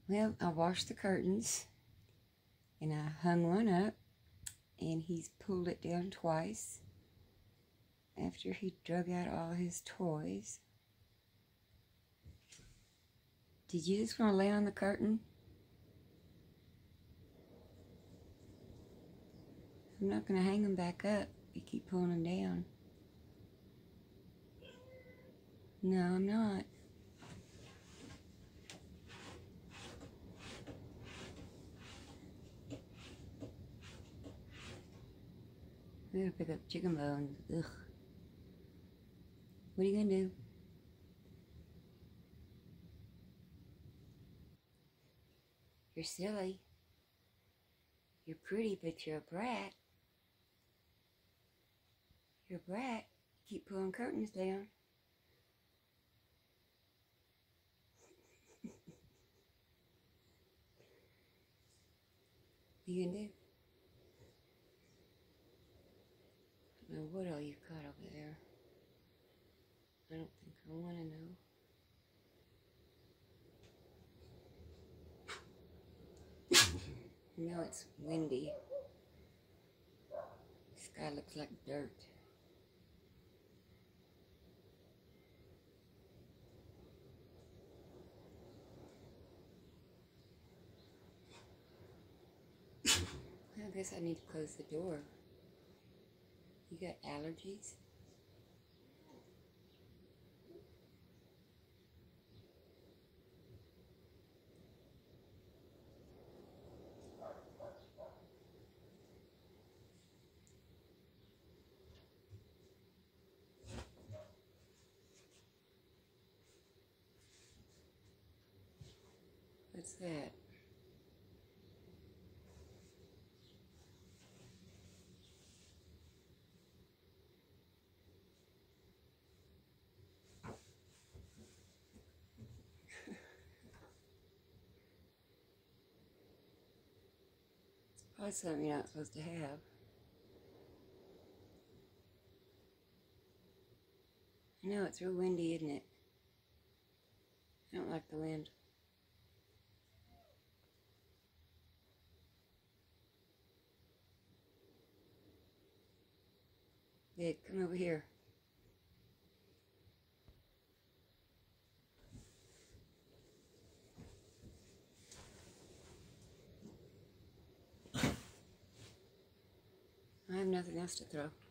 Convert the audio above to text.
Well, I washed the curtains and I hung one up and he's pulled it down twice after he drug out all his toys. Did you just want to lay on the curtain? I'm not going to hang them back up. You keep pulling them down. No, I'm not. I'm going to pick up chicken bones. Ugh. What are you going to do? You're silly. You're pretty, but you're a brat. You're a brat. You keep pulling curtains down. What are you going to do? I don't know what all you've got over there. I don't think I want to know. No, it's windy. The sky looks like dirt. I guess I need to close the door. You got allergies? What's that? Probably something you're not supposed to have. I know, it's real windy, isn't it? I don't like the wind. Ed, come over here. I have nothing else to throw.